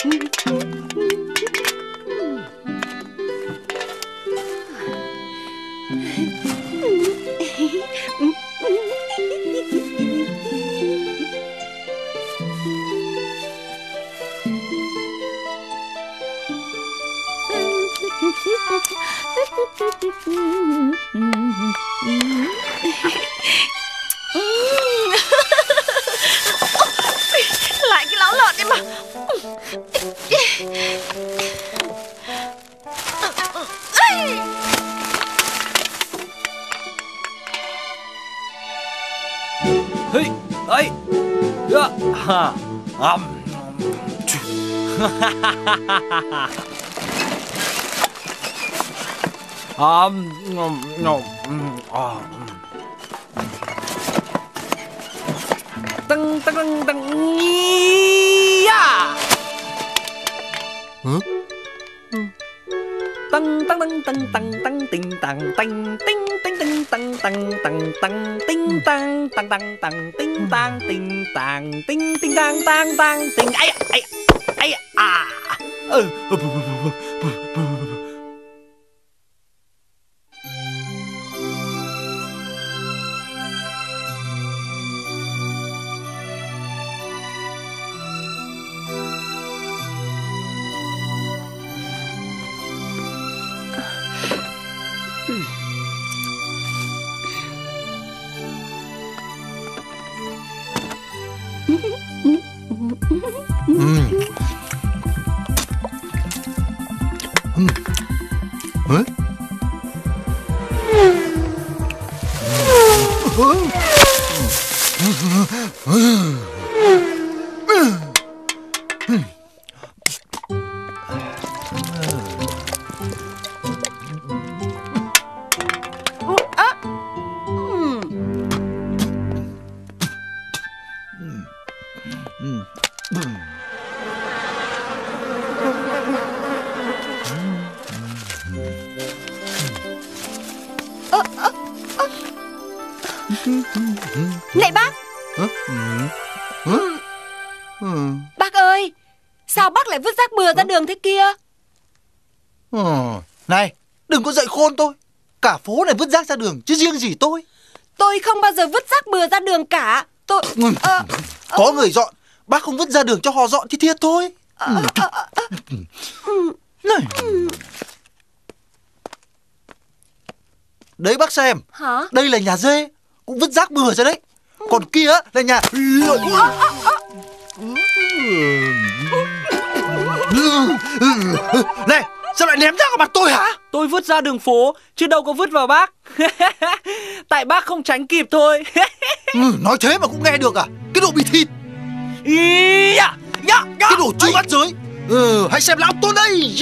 Lại cái lão lợn đấy mà. Hey, ấy, ha, tăng tăng tăng tăng ya, tăng tăng tăng tăng tăng tăng tinh tăng tăng tinh tinh tinh tăng tăng tăng tăng tinh tăng tăng tăng tăng tinh tăng tinh tăng tinh tinh tăng tăng tăng tinh ai ai ai à Này bác. Bác ơi, sao bác lại vứt rác bừa ra đường thế kia? Này, đừng có dạy khôn tôi. Cả phố này vứt rác ra đường chứ riêng gì tôi. Tôi không bao giờ vứt rác bừa ra đường cả. Có người dọn, bác không vứt ra đường cho họ dọn thì thiệt thôi. Này. Đấy bác xem. Hả? Đây là nhà dê, cũng vứt rác bừa ra đấy. Còn kia là nhà... Này, sao lại ném rác vào mặt tôi hả? Tôi vứt ra đường phố chứ đâu có vứt vào bác. Tại bác không tránh kịp thôi. Nói thế mà cũng nghe được à? Cái đồ bị thịt. Cái đồ chui bắt giới. Hãy xem lão tôi đây.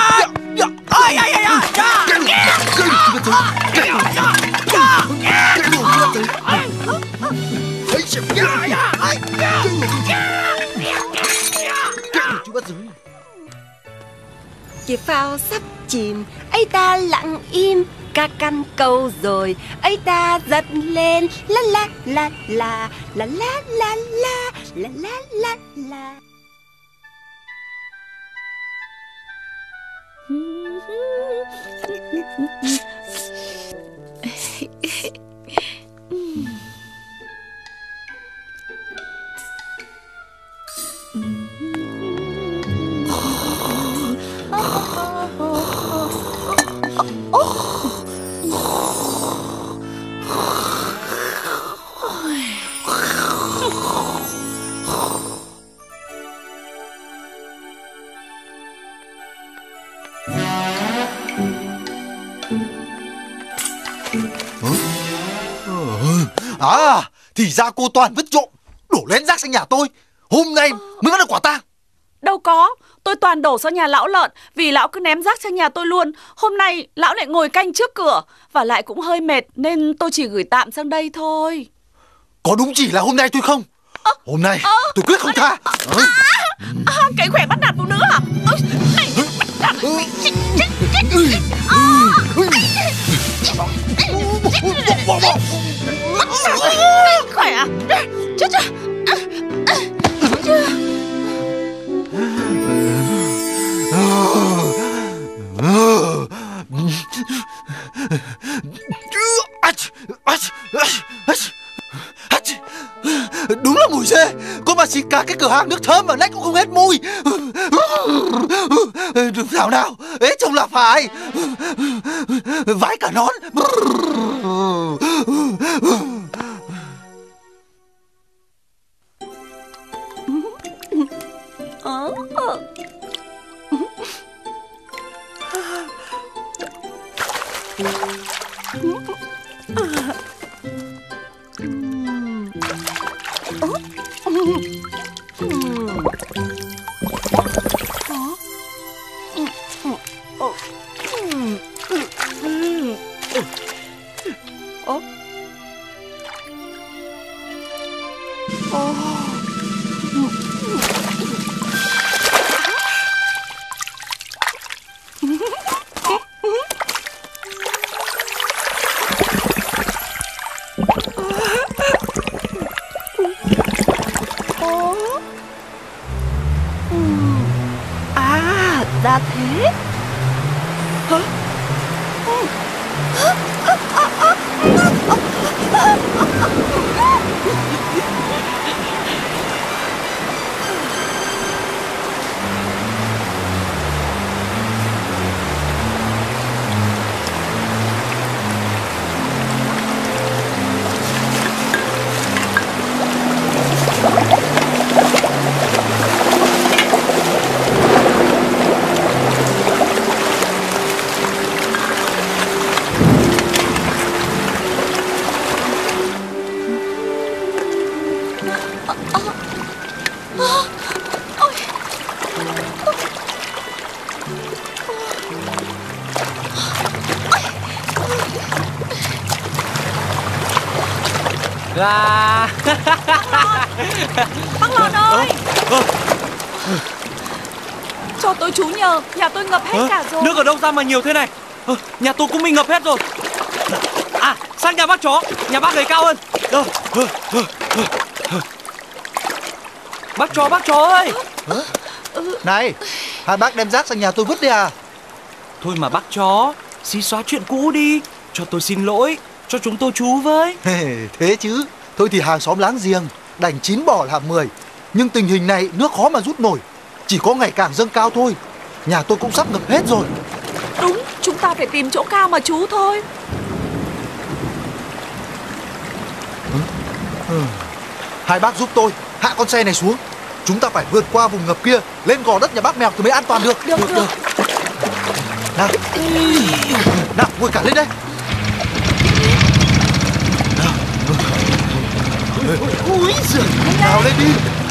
Chiếc phao sắp chìm, ấy ta lặng im, ca căn câu rồi, ấy ta giật lên, la la la la, la la la la, la la la la. À, thì ra cô Toàn vứt trộm, đổ lén rác sang nhà tôi. Hôm nay mới bắt được quả tang. Đâu có, tôi toàn đổ sang nhà lão lợn vì lão cứ ném rác sang nhà tôi luôn. Hôm nay lão lại ngồi canh trước cửa, và lại cũng hơi mệt nên tôi chỉ gửi tạm sang đây thôi. Có đúng chỉ là hôm nay tôi không? Hôm nay tôi quyết không tha. Cái khỏe bắt nạt phụ nữ hả? Này, bắt nạt khỏe à? Chết chưa? cả cái cửa hàng nước thơm mà nách cũng không hết mùi. Thảo nào, ế trông là phải. Vãi cả nón. À, ra thế. Gà. Bác Lọt ơi, cho tôi chú nhờ, nhà tôi ngập hết cả rồi. Nước ở đâu ra mà nhiều thế này? Nhà tôi cũng bị ngập hết rồi. À, sang nhà bác chó, nhà bác ấy cao hơn. Bác chó ơi. Này, hai bác đem rác sang nhà tôi vứt đi à? Thôi mà bác chó, xin xóa chuyện cũ đi. Cho tôi xin lỗi, cho chúng tôi chú với. Thế chứ. Thôi thì hàng xóm láng giềng, đành 9 bỏ làm 10. Nhưng tình hình này nước khó mà rút nổi. Chỉ có ngày càng dâng cao thôi. Nhà tôi cũng sắp ngập hết rồi. Đúng, chúng ta phải tìm chỗ cao mà trú thôi. Hai bác giúp tôi hạ con xe này xuống. Chúng ta phải vượt qua vùng ngập kia, lên gò đất nhà bác Mèo thì mới an toàn được. Được. Nào, ngồi cả lên đây. Úi giời, nào lên đi.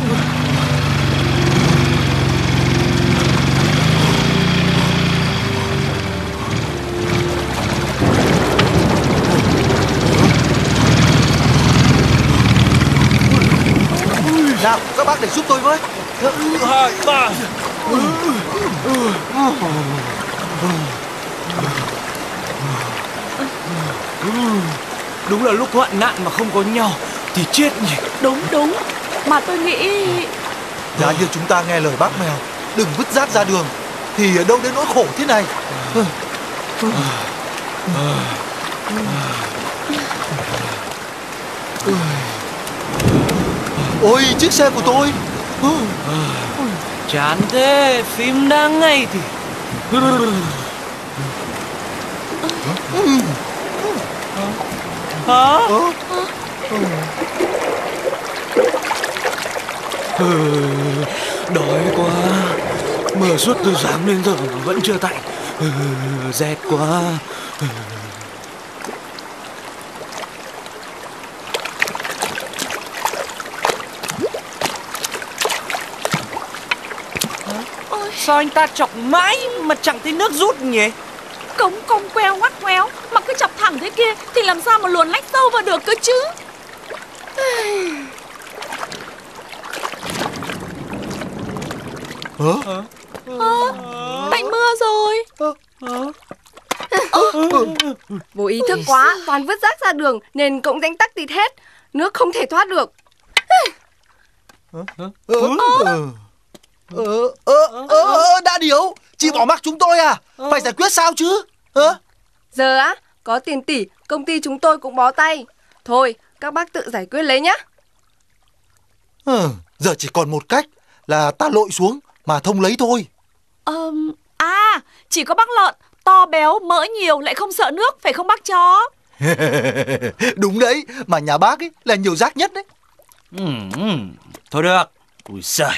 Nào, các bác để giúp tôi với. 2, 3. Đúng là lúc hoạn nạn mà không có nhau thì chết nhỉ. Đúng. Mà tôi nghĩ Giá như chúng ta nghe lời bác Mèo, đừng vứt rác ra đường, thì đâu đến nỗi khổ thế này. Ôi, chiếc xe của tôi. Chán thế, phim đang ngay thì. Hả? Đói quá. Mưa suốt từ sáng đến giờ mà vẫn chưa tạnh. Rét quá. Sao anh ta chọc mãi mà chẳng thấy nước rút nhỉ? cống cong queo ngoắt ngoéo, mà cứ chọc thẳng thế kia thì làm sao mà luồn lách sâu vào được cơ chứ. Tạnh mưa rồi. Vô ý thức quá, toàn vứt rác ra đường nên cống rãnh tắc tịt hết, nước không thể thoát được. Đã Điếu, chị bỏ mặc chúng tôi à? Phải giải quyết sao chứ? Giờ á, có tiền tỷ, công ty chúng tôi cũng bó tay. Thôi, các bác tự giải quyết lấy nhá. Giờ chỉ còn một cách là ta lội xuống mà thông lấy thôi. Chỉ có bác Lợn to béo mỡ nhiều lại không sợ nước, phải không bác chó? Đúng đấy, mà nhà bác ấy là nhiều rác nhất đấy. Thôi được. Ui giời.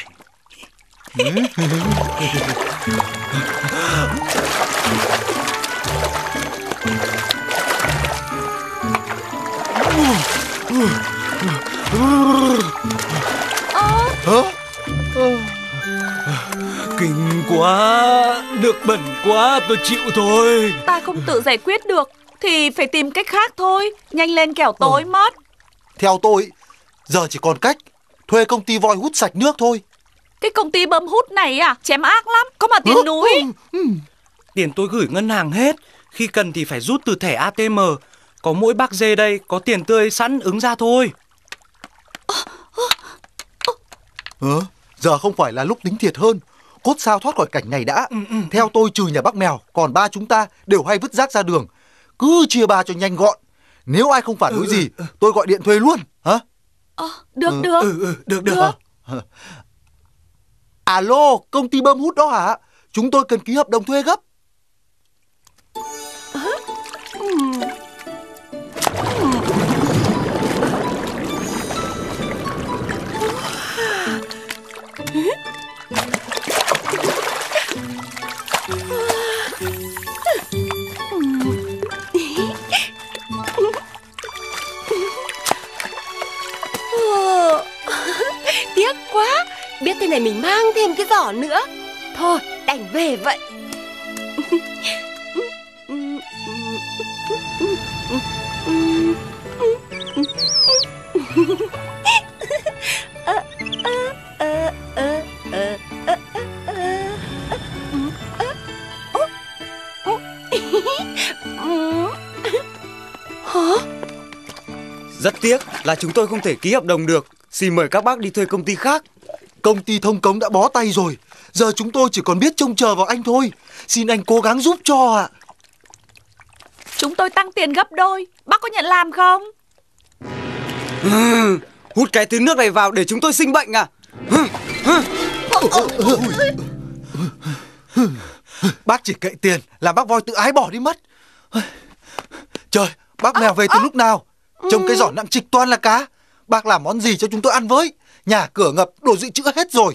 Kinh quá, nước bẩn quá, tôi chịu thôi. Ta không tự giải quyết được thì phải tìm cách khác thôi. Nhanh lên kẻo tối mất. Theo tôi, giờ chỉ còn cách thuê công ty voi hút sạch nước thôi. Cái công ty bơm hút này chém ác lắm, có mà tiền núi. Tiền tôi gửi ngân hàng hết, khi cần thì phải rút từ thẻ ATM. Có mỗi bác Dê đây có tiền tươi sẵn ứng ra thôi. Giờ không phải là lúc tính thiệt hơn. Cốt sao thoát khỏi cảnh này đã. Theo tôi, trừ nhà bác Mèo, còn ba chúng ta đều hay vứt rác ra đường. Cứ chia ba cho nhanh gọn. Nếu ai không phản đối gì, tôi gọi điện thuê luôn. Hả? Được. Alo, công ty bơm hút đó hả? Chúng tôi cần ký hợp đồng thuê gấp. Tiếc quá, biết thế này mình mang thêm cái giỏ nữa. Thôi, đành về vậy. Rất tiếc là chúng tôi không thể ký hợp đồng được. Xin mời các bác đi thuê công ty khác. Công ty thông cống đã bó tay rồi. Giờ chúng tôi chỉ còn biết trông chờ vào anh thôi. Xin anh cố gắng giúp cho ạ. Chúng tôi tăng tiền gấp đôi. Bác có nhận làm không? Hút cái thứ nước này vào để chúng tôi sinh bệnh à? Bác chỉ cậy tiền làm bác voi tự ái bỏ đi mất. Trời, bác Mèo về từ lúc nào? Trông cái giỏ nặng trịch toàn là cá. Bác làm món gì cho chúng tôi ăn với? Nhà cửa ngập, đồ dự trữ hết rồi.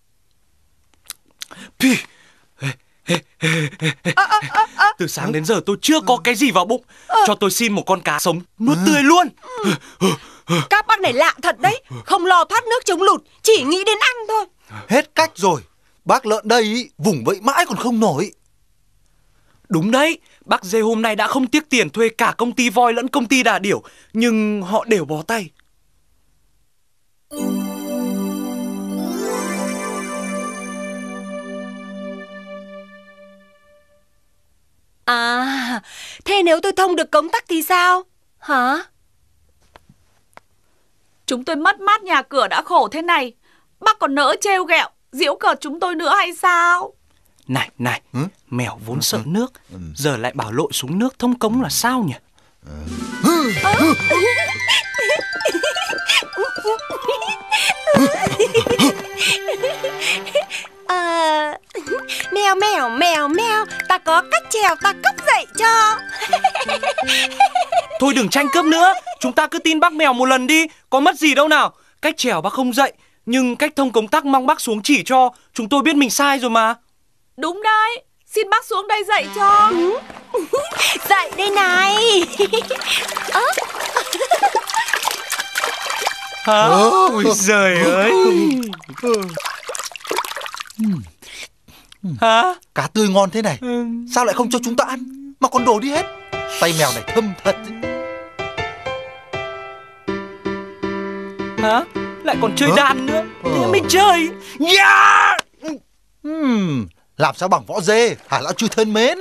Từ sáng đến giờ tôi chưa có cái gì vào bụng. Cho tôi xin một con cá sống nuốt tươi luôn. Các bác này lạ thật đấy. Không lo thoát nước chống lụt, chỉ nghĩ đến ăn thôi. Hết cách rồi. Bác Lợn đây ý, vùng vẫy mãi còn không nổi. Đúng đấy, bác Dê hôm nay đã không tiếc tiền thuê cả công ty voi lẫn công ty đà điểu, nhưng họ đều bó tay. À, thế nếu tôi thông được cống tắc thì sao? Hả? Chúng tôi mất mát nhà cửa đã khổ thế này, bác còn nỡ trêu ghẹo, giễu cợt chúng tôi nữa hay sao? Này, Mèo vốn sợ nước, giờ lại bảo lội xuống nước thông cống là sao nhỉ? Mèo, ta có cách trèo, ta cốc dậy cho. Thôi đừng tranh cướp nữa, chúng ta cứ tin bác Mèo một lần đi, có mất gì đâu nào. Cách trèo bác không dạy, nhưng cách thông cống tắc mong bác xuống chỉ cho, chúng tôi biết mình sai rồi mà. Đúng đấy, xin bác xuống đây dạy cho. Dạy đây này. Hả? Ôi giời ơi. Hả? Cá tươi ngon thế này, sao lại không cho chúng ta ăn mà còn đổ đi hết? Tay Mèo này thâm thật. Hả? Lại còn chơi đàn nữa. Thế mình chơi. Yeah! Làm sao bằng võ dê hả lão chư thân mến?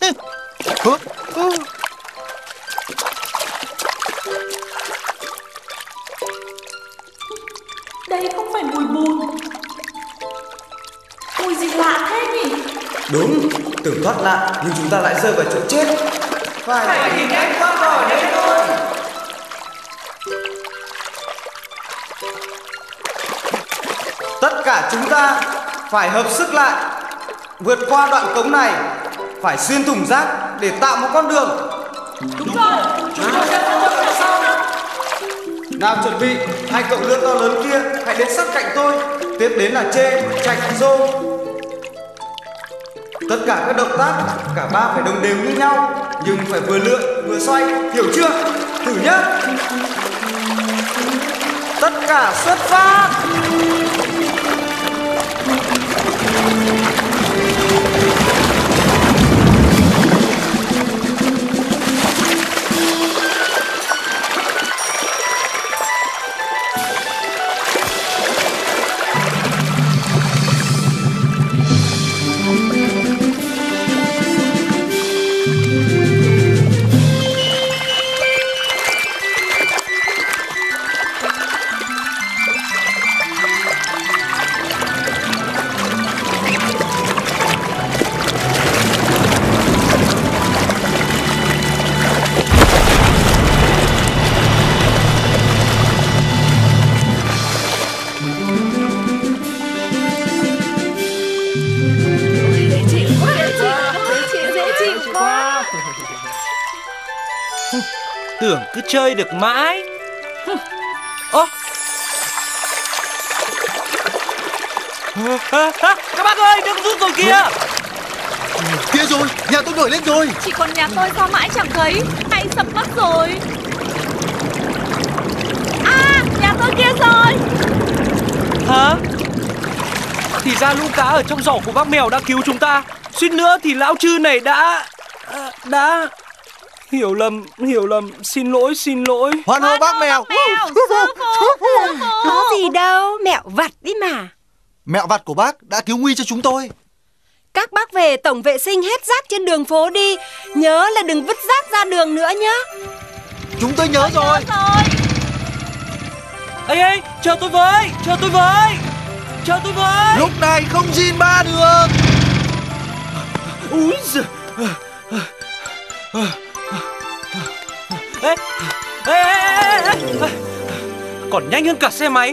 Đây không phải mùi bùn. Mùi gì lạ thế nhỉ? Đúng, tưởng thoát nạn nhưng chúng ta lại rơi vào chỗ chết. Phải tìm cách thoát khỏi đây thôi. cả chúng ta phải hợp sức lại, vượt qua đoạn cống này, phải xuyên thủng rác để tạo một con đường. Đúng rồi, chúng tôi sẽ phối hợp theo sau. Nào chuẩn bị, hai cậu lươn to lớn kia hãy đến sát cạnh tôi. Tiếp đến là Chê, Trạch, Rô. Tất cả các động tác, cả ba phải đồng đều như nhau, nhưng phải vừa lượn vừa xoay, hiểu chưa? Thử nhá. Tất cả xuất phát. Tưởng cứ chơi được mãi. Ơ, các bác ơi, nước rút rồi kìa. Kia rồi, nhà tôi nổi lên rồi. Chỉ còn nhà tôi sao mãi chẳng thấy, hay sập mất rồi. À, nhà tôi kia rồi. Hả? Thì ra lũ cá ở trong giỏ của bác mèo đã cứu chúng ta. Suýt nữa thì lão Trư này đã hiểu lầm, xin lỗi. Hoan hô bác mèo. Sư phụ. Có gì đâu, mẹo vặt đi mà. Mẹo vặt của bác đã cứu nguy cho chúng tôi. Các bác về tổng vệ sinh hết rác trên đường phố đi. Nhớ là đừng vứt rác ra đường nữa nhá. Chúng tôi nhớ rồi. Ê, chờ tôi với. Lúc này không xin ba được. Úi giời. Ê. Còn nhanh hơn cả xe máy.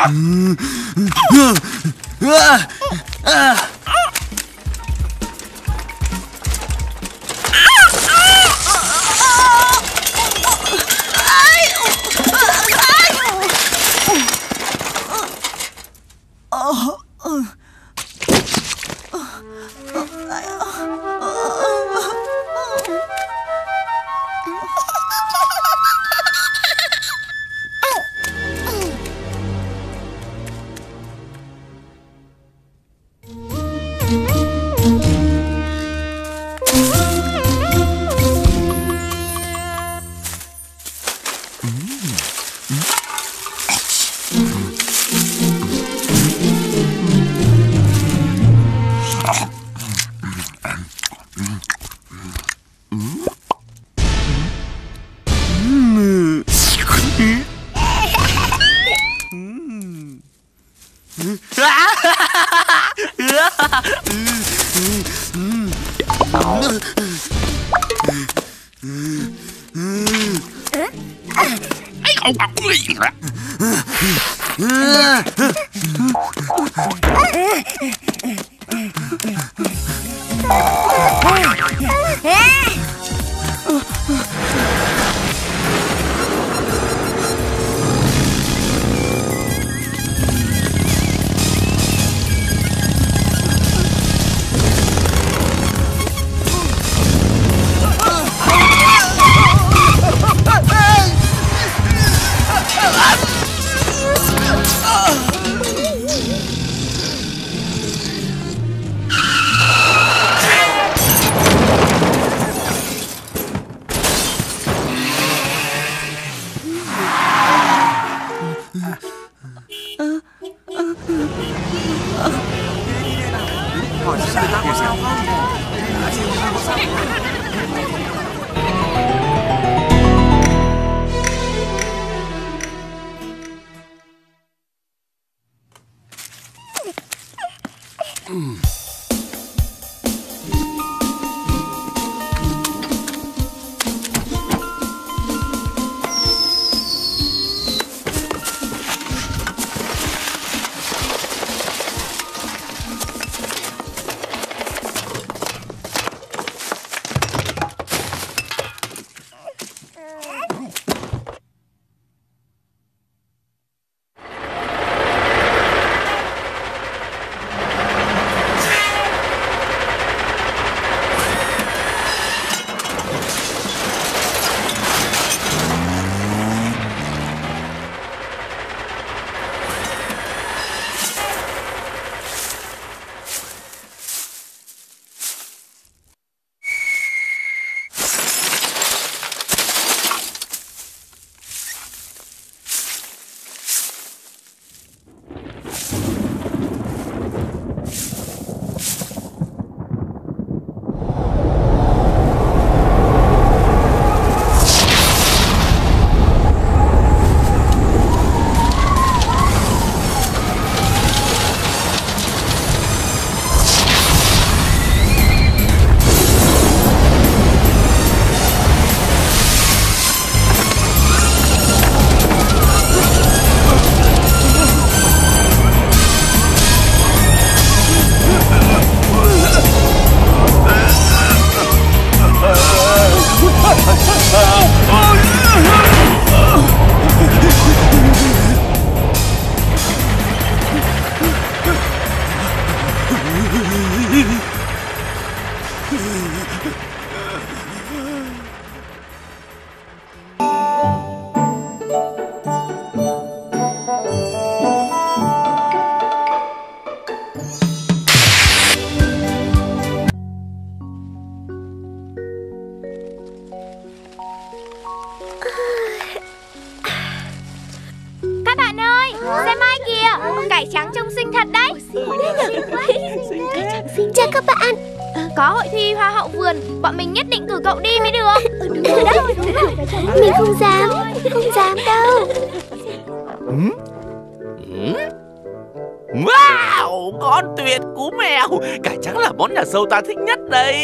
Cải trắng trông xinh thật đấy. Chào các bạn. Có hội thi hoa hậu vườn, bọn mình nhất định cử cậu đi mới được. Đúng rồi đó. Mình không dám đâu. Wow, con tuyệt cú mèo. Cải trắng là món nhà giàu ta thích nhất đây.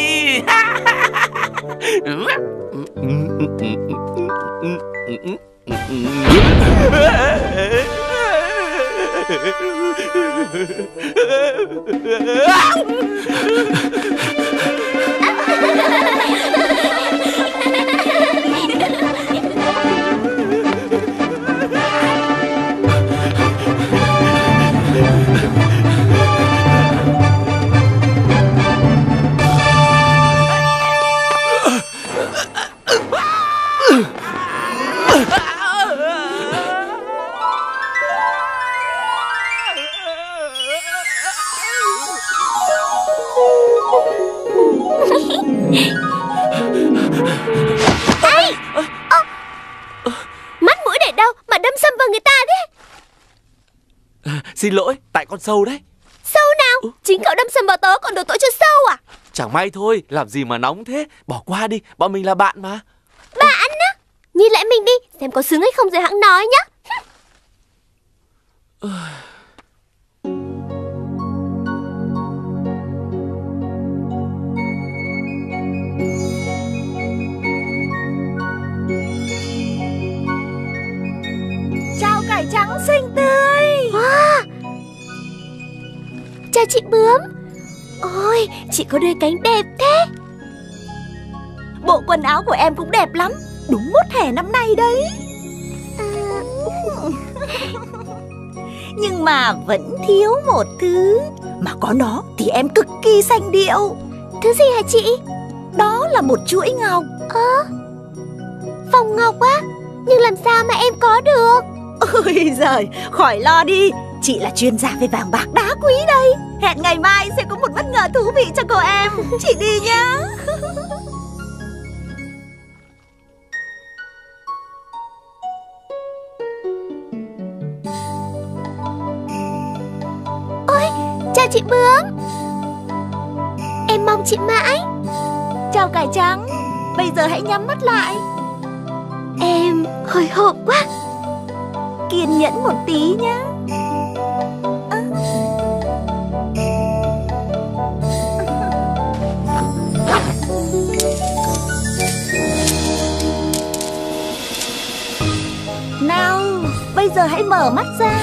Mắt mũi để đâu mà đâm sầm vào người ta thế? Xin lỗi, tại con sâu đấy. Sâu nào? Chính cậu đâm sầm vào tớ còn đổ tội cho sâu à? Chẳng may thôi, làm gì mà nóng thế. Bỏ qua đi, bọn mình là bạn mà. Bạn á? Nhìn lại mình đi, xem có xứng hay không rồi hẵng nói nhá. Chào cải trắng xinh tươi. Wow. Chào chị bướm. Ôi, chị có đôi cánh đẹp thế. Bộ quần áo của em cũng đẹp lắm. Đúng mốt hè năm nay đấy. Nhưng mà vẫn thiếu một thứ. Mà có nó thì em cực kỳ sành điệu. Thứ gì hả chị? Đó là một chuỗi ngọc. Vòng ngọc á? Nhưng làm sao mà em có được? Ôi giời, khỏi lo đi. Chị là chuyên gia về vàng bạc đá quý đây. Hẹn ngày mai sẽ có một bất ngờ thú vị cho cô em. Chị đi nhá. Ôi, chào chị bướm. Em mong chị mãi. Chào cải trắng. Bây giờ hãy nhắm mắt lại. Em hồi hộp quá. Kiên nhẫn một tí nhá. Nào, bây giờ hãy mở mắt ra.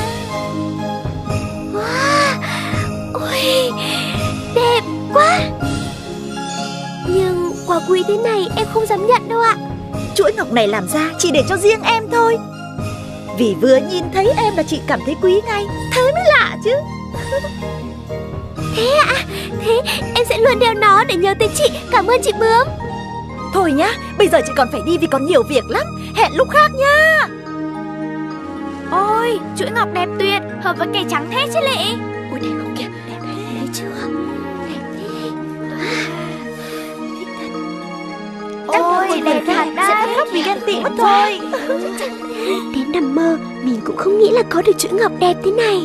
Wow. Ôi, đẹp quá. Nhưng quà quý thế này em không dám nhận đâu ạ. Chuỗi ngọc này làm ra chỉ để cho riêng em thôi. Vì vừa nhìn thấy em là chị cảm thấy quý ngay. Thế mới lạ chứ. Thế ạ? Thế em sẽ luôn đeo nó để nhớ tới chị. Cảm ơn chị bướm. Thôi nhá, bây giờ chị còn phải đi vì còn nhiều việc lắm. Hẹn lúc khác nhá. Ôi, chuỗi ngọc đẹp tuyệt, hợp với cải trắng thế chứ lệ. Ôi đẹp không kìa, đẹp đấy, thấy chưa? Đẹp thế. Thích thật. Ôi, đẹp thật đấy. Sẽ phát khóc vì ghen tị mất thôi. Đến nằm mơ, mình cũng không nghĩ là có được chuỗi ngọc đẹp thế này.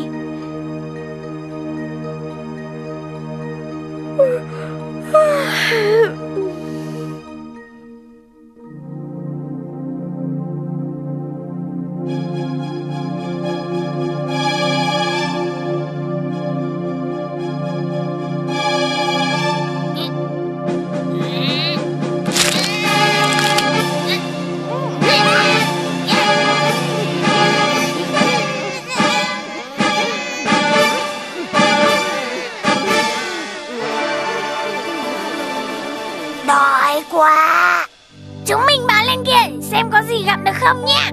Đói quá. Chúng mình bám lên kia xem có gì gặp được không nhé.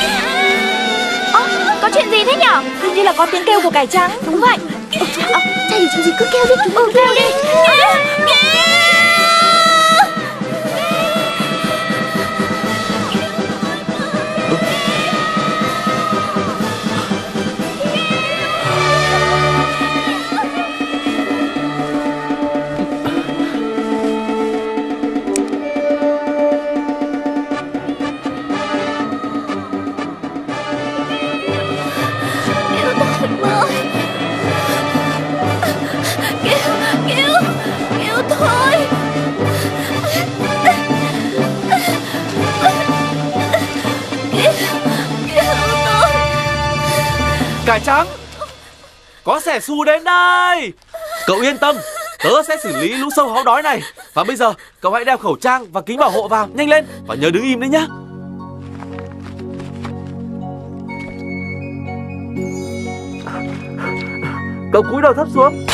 Có chuyện gì thế nhở? Hình như là có tiếng kêu của cải trắng. Đúng vậy. Thay vì chuyện gì cứ kêu đi. Kêu đi. Cải trắng, có xẻ xù đến đây. Cậu yên tâm, tớ sẽ xử lý lũ sâu háu đói này. Và bây giờ cậu hãy đeo khẩu trang và kính bảo hộ vào, nhanh lên. Và nhớ đứng im đấy nhá. Cậu cúi đầu thấp xuống.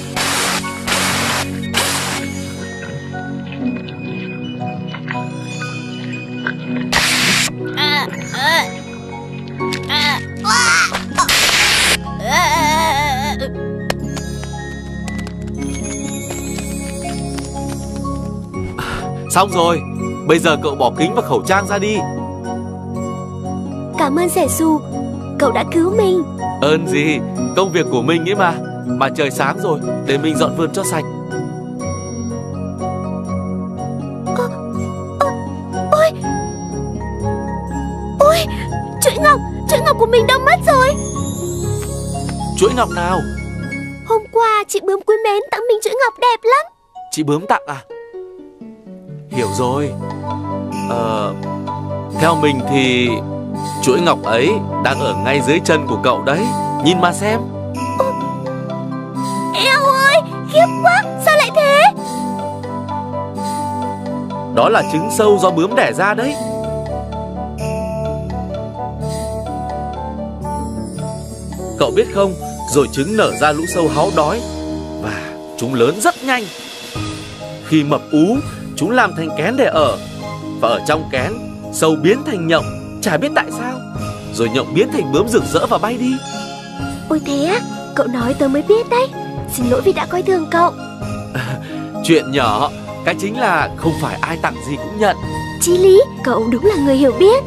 Xong rồi, bây giờ cậu bỏ kính và khẩu trang ra đi. Cảm ơn Sẻ Su, cậu đã cứu mình. Ơn gì, công việc của mình ấy mà. Mà trời sáng rồi, để mình dọn vườn cho sạch. Ôi, chuỗi ngọc của mình đâu mất rồi? Chuỗi ngọc nào? Hôm qua chị Bướm quý mến tặng mình chuỗi ngọc đẹp lắm. Chị Bướm tặng à? Hiểu rồi. Theo mình thì chuỗi ngọc ấy đang ở ngay dưới chân của cậu đấy. Nhìn mà xem. Eo ơi, khiếp quá, sao lại thế? Đó là trứng sâu do bướm đẻ ra đấy. Cậu biết không, rồi trứng nở ra lũ sâu háu đói. Và chúng lớn rất nhanh. Khi mập ú, chúng làm thành kén để ở. Và ở trong kén, sâu biến thành nhộng, chả biết tại sao. Rồi nhộng biến thành bướm rực rỡ và bay đi. Ôi thế á, cậu nói tớ mới biết đấy. Xin lỗi vì đã coi thường cậu. Chuyện nhỏ, cái chính là không phải ai tặng gì cũng nhận. Chí lý, cậu đúng là người hiểu biết.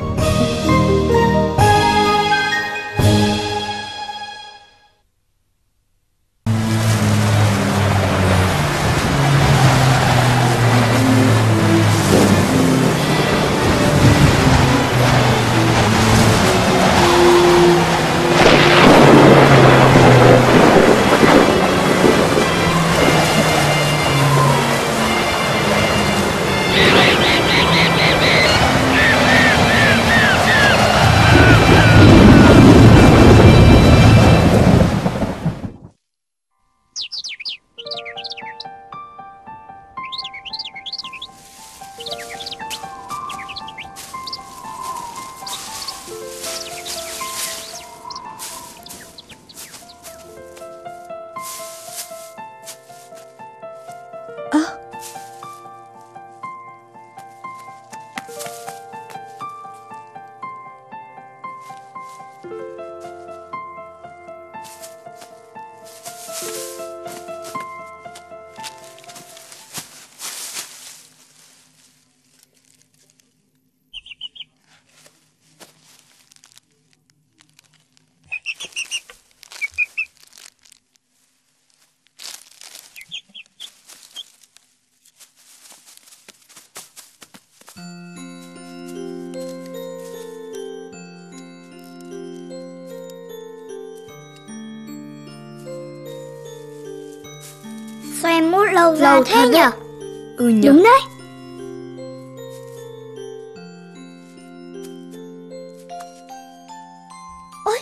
Sao em mút lâu thế nhỉ? Ừ nhỉ. Đúng đấy. Ôi.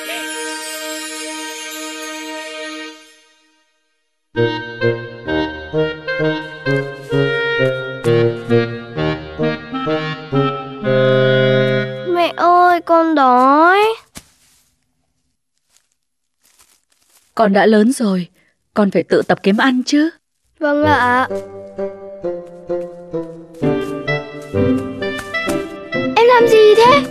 Mẹ ơi, con đói. Con đã lớn rồi, con phải tự tập kiếm ăn chứ. Vâng ạ. Em làm gì thế?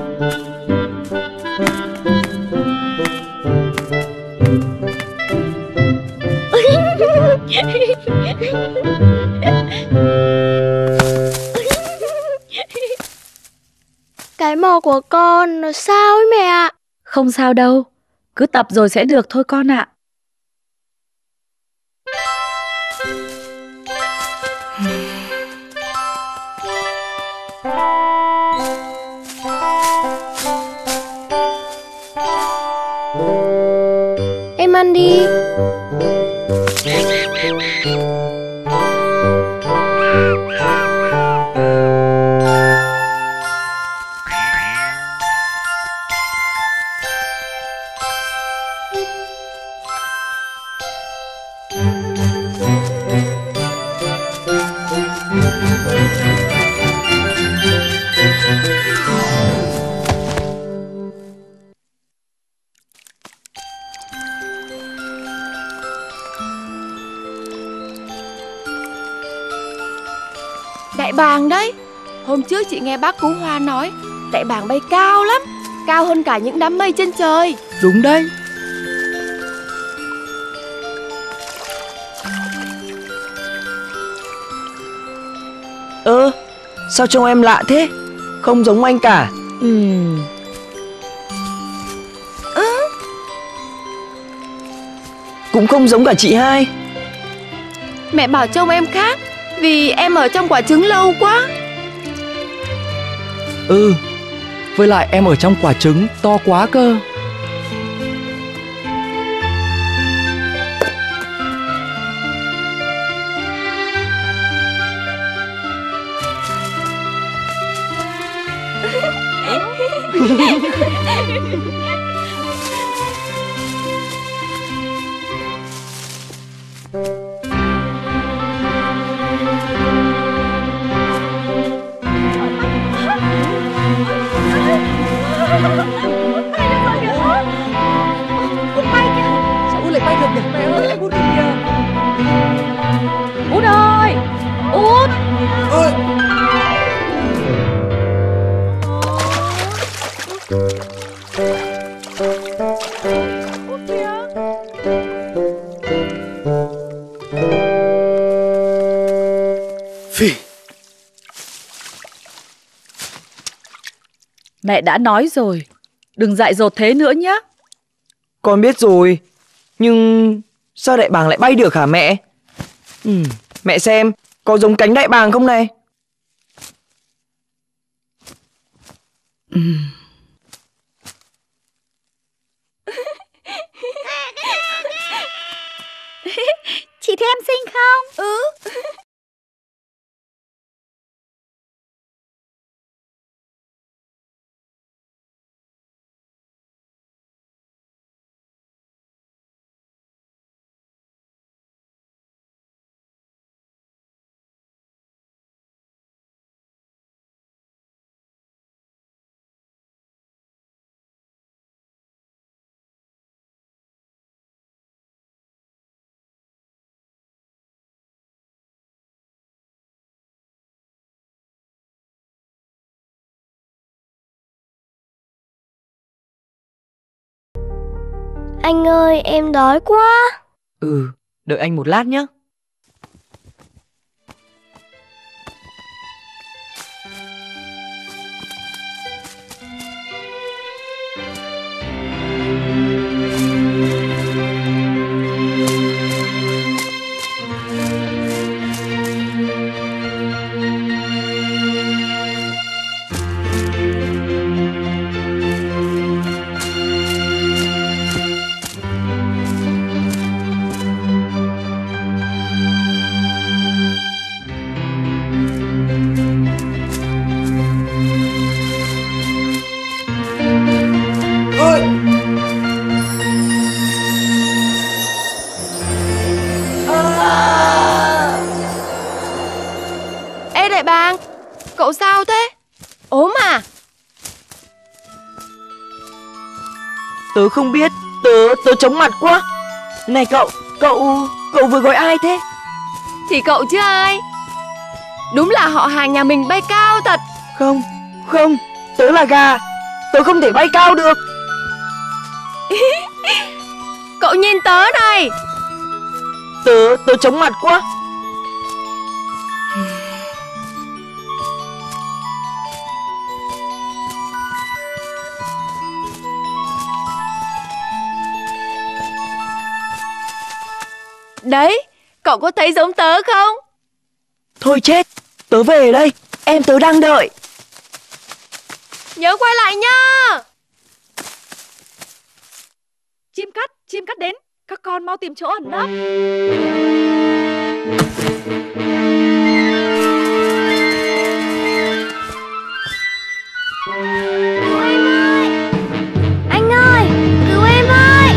Cái mỏ của con nó sao ấy mẹ ạ? Không sao đâu, cứ tập rồi sẽ được thôi con ạ. Em ăn đi. Đại bàng đấy. Hôm trước chị nghe bác Cú Hoa nói đại bàng bay cao lắm, cao hơn cả những đám mây trên trời. Đúng đấy. Sao trông em lạ thế? Không giống anh cả. Cũng không giống cả chị hai. Mẹ bảo trông em khác vì em ở trong quả trứng lâu quá. Với lại em ở trong quả trứng to quá cơ. Sao Út lại bay được nhỉ? Mẹ ơi, em Út kìa. Út ơi! Út! Phì. Mẹ đã nói rồi, đừng dại dột thế nữa nhé. Con biết rồi. Nhưng sao đại bàng lại bay được hả mẹ? Mẹ xem, có giống cánh đại bàng không này? Chị thấy em xinh không? Anh ơi, em đói quá. Đợi anh một lát nhé. Tớ không biết. Tớ chóng mặt quá. Này cậu vừa gọi ai thế? Thì cậu chứ ai. Đúng là họ hàng nhà mình bay cao thật. Không, tớ là gà. Tớ không thể bay cao được. Cậu nhìn tớ này. Tớ chóng mặt quá. Đấy, cậu có thấy giống tớ không? Thôi chết, tớ về đây. Em tớ đang đợi. Nhớ quay lại nha. Chim cắt đến. Các con mau tìm chỗ ẩn nấp. Cứu em ơi! Anh ơi! Cứu em ơi!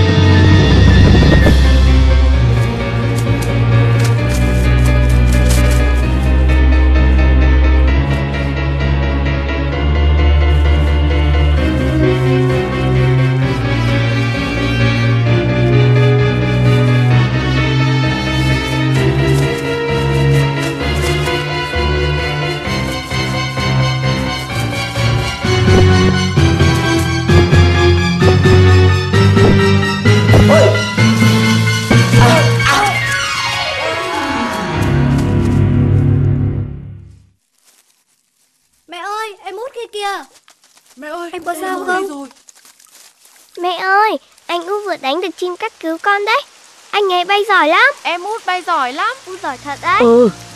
Mẹ ơi, em út kia kìa. Mẹ ơi, Em có sao không? rồi. Mẹ ơi, anh Út vừa đánh được chim cắt cứu con đấy. Anh ấy bay giỏi lắm. Em út bay giỏi lắm. Út giỏi thật đấy. Ừ,